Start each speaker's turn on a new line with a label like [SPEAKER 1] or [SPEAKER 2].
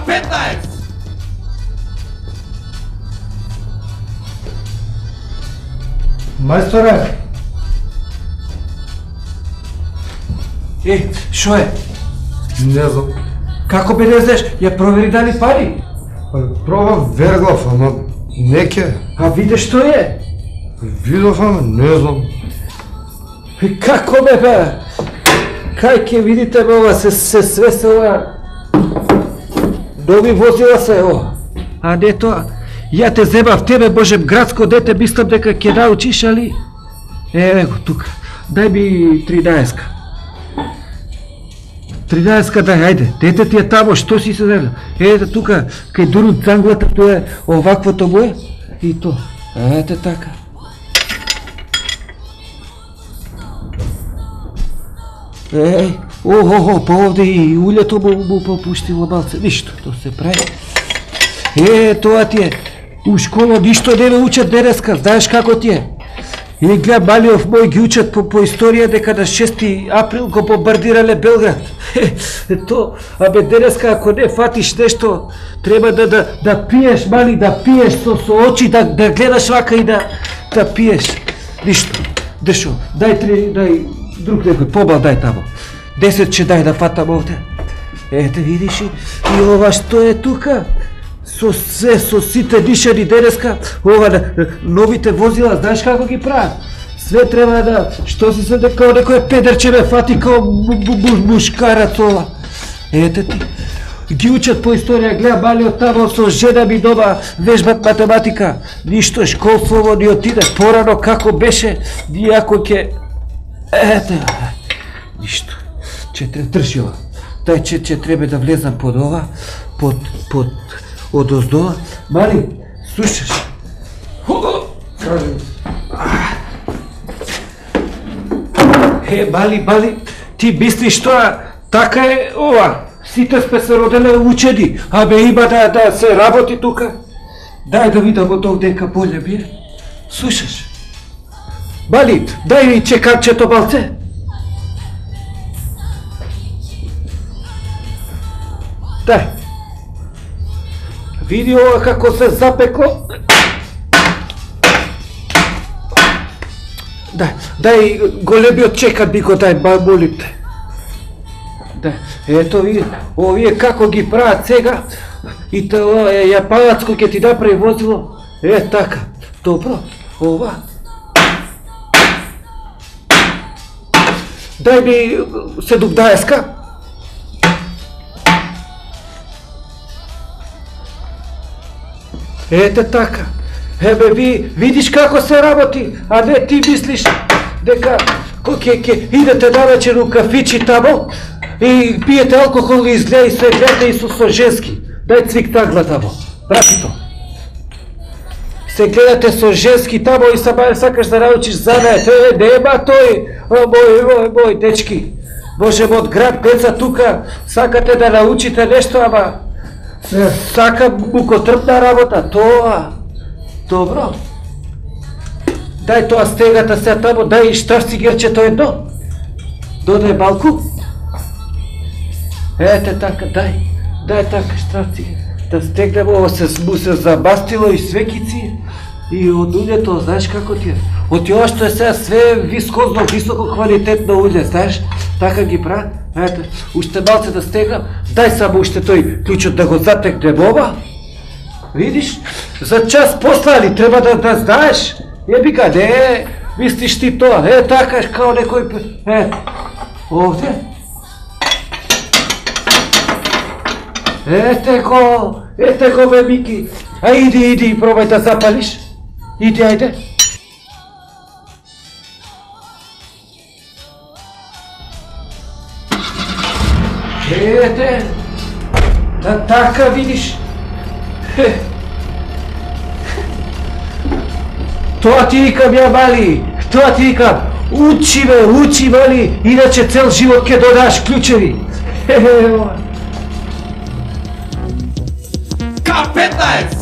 [SPEAKER 1] K15!
[SPEAKER 2] Majstore!
[SPEAKER 3] Što je?
[SPEAKER 2] Ne znam.
[SPEAKER 3] Kako bi ne znaš, ja proveri da li pari?
[SPEAKER 2] Probam verglov, ама neke.
[SPEAKER 3] A vidiš što je?
[SPEAKER 2] Vidov, ама ne znam.
[SPEAKER 3] Kako me ba? Kajke vidite me ova sve se ova... Novi vozila se ova. A ne to, ja te zebav tebe, Bože, gradsko dete, mislim дека ke naučiš, ali... Evo tuka, daj mi 13. 13 daj, ajde, дете ти е тамо, што си се зелja? Ете тука, кај дурун цанглата, то е оваквото му е, и то, ете така. Еј, па овде и улето му попуштило малце, ништо, то се прави. Тоа ти е, у школа ништо не ме учат денеска, знаеш како ти е? И гледам, малиов мој ги учат по историја дека на 6 април го бомбардирале Белград. То, абе денеска ако не фатиш нешто, треба да пиеш, мали, да пиеш со очи, да гледаш вака и да пиеш. Ништо. Дешо, дај друг некој, побал дај тамо. 10 че дај да фатам овде. Ете, видиш и ова што е тука? Со сите дишани денеска, ова новите возила, знаеш како ги прават? Све треба да, што си се дека некој педерче ме фати као мушкарац ова. Ете ти, ги учат по историја, гледа малиот тамо со жена ми дома вежбат математика, ништо школство ни отиде порано како беше, нијако ке... Ете, ништо, че држи ова, дај че треба да влезам под ова, под одоздола. Мали, слушаш? Мали, ти мислиш тоа, така е ова, сите сме се роделе учени, абе има да се работи тука. Дај да видам од овдека боле ми е. Слушаш? Мали, дај и чеканчето малце. Дај. Види ова како се запекло. Дај големиот чекат би го дај, молим те. Дај, ето види, овие како ги прават сега, и тоа е јапанацко ќе ти направи возило. Така, добро, ова. Дај ми 17. Ете така. Ебе, видиш како се работи, а не ти мислиш дека ќе идете навечер у кафичи тамо и пиете алкохол и изгледа и се гледате и со женски. Дај цвик тагла тамо, прати то. Се гледате со женски тамо и сакаш да научиш занает. Нема тој, мој дечки. Може од град деца тука сакате да научите нешто, ама сака мукотрпна работа, тоа. Добро. Дај тоа стегата сега тамо, дај штраф цигерчето едно. Додај малку. Ете така, дај така штраф цигер. Да стегнем ова му се забастило и свекици. И од улјето, знаеш како ти е? Од ова што е сега све вискозно, високо квалитетно улје, знаеш? Така ги прават. Ете, уште малце да стегнам. Дај само уште тој клучот да го затекнем ова. Видиш? За час послали треба да знаеш. Ебика, не, мислиш ти тоа. Така, као некој... овде. Ете го, бе, Мики. А иди, пробај да запалиш. Иди, ајде. Ете, така видиш. Тоа ти викам ја, мали, тоа ти викам, учи, мали, иначе цел живот ќе додаш клучеви.
[SPEAKER 1] K15!